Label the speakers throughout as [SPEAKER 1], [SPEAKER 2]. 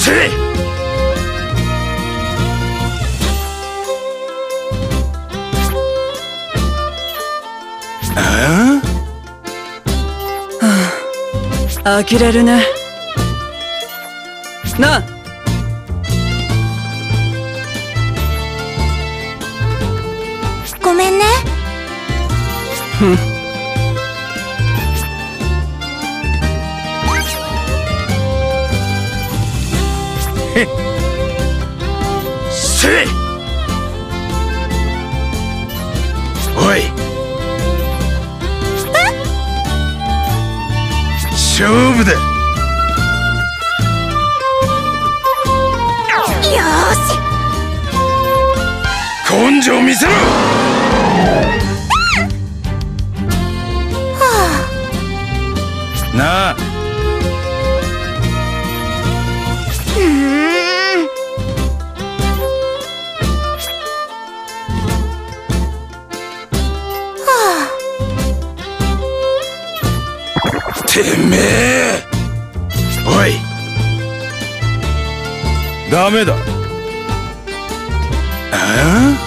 [SPEAKER 1] せい。
[SPEAKER 2] 呆れるね。なあ。
[SPEAKER 3] ごめんね。
[SPEAKER 2] ふん。
[SPEAKER 1] せい。おい。勝負だ。
[SPEAKER 3] よーし。
[SPEAKER 1] 根性見せろ。なあ。てめえ。おい。ダメだ。あ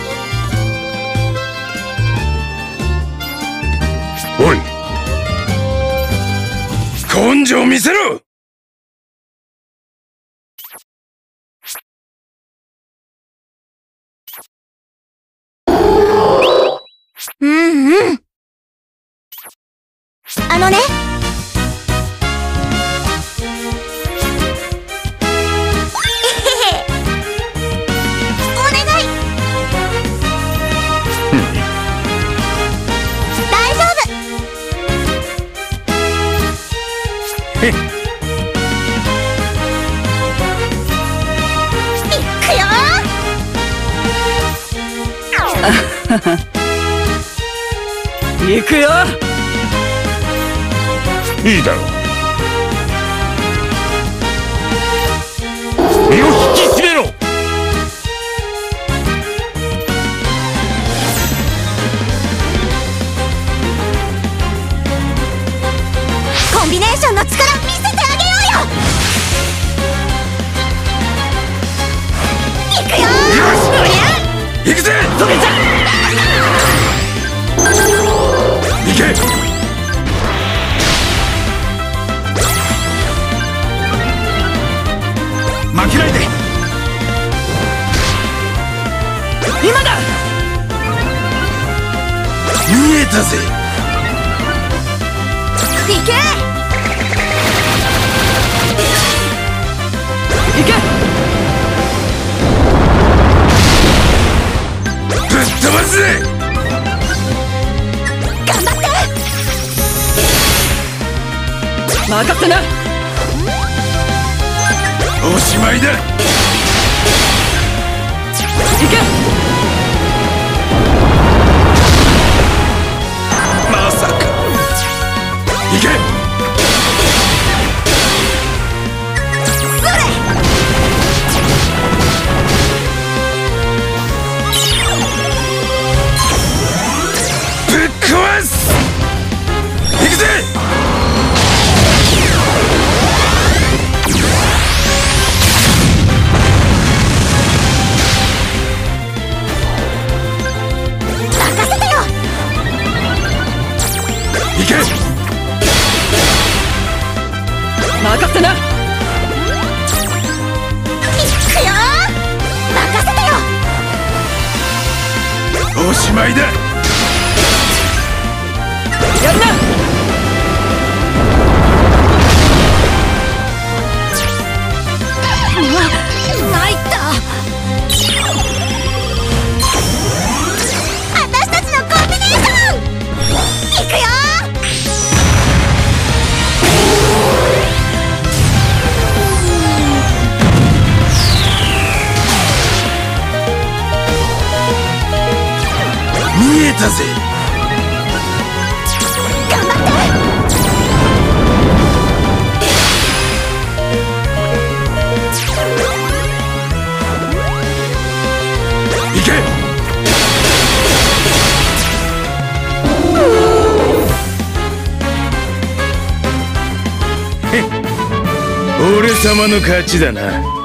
[SPEAKER 1] あ。おい。根性見せろ。
[SPEAKER 3] うん。あのね。
[SPEAKER 2] 行くよ。
[SPEAKER 1] いいだろう。身を引き締めろ。
[SPEAKER 3] コンビネーションの力見せてあげようよ。行くよ。
[SPEAKER 1] 行くぜ。
[SPEAKER 2] それじゃ。
[SPEAKER 1] 行け。負けないで。
[SPEAKER 2] 今だ。
[SPEAKER 1] 見えたぜ。
[SPEAKER 3] 行け。
[SPEAKER 2] 行け。
[SPEAKER 1] ぶっ飛ばすぜ。
[SPEAKER 3] 頑張って。
[SPEAKER 2] 任せな。
[SPEAKER 1] おしまいだ。
[SPEAKER 2] 行け。
[SPEAKER 1] まさか。行け。
[SPEAKER 3] それ。
[SPEAKER 1] ぶっ壊す。行くぜ。行け。
[SPEAKER 2] 任せな。
[SPEAKER 3] 行くよ。任せてよ。
[SPEAKER 1] おしまいだ。
[SPEAKER 2] やるな。
[SPEAKER 3] 参った。私たちのコンビネーション。行くよ。
[SPEAKER 1] 見えたぜ。
[SPEAKER 3] 頑張って。
[SPEAKER 1] 行け。俺様の勝ちだな。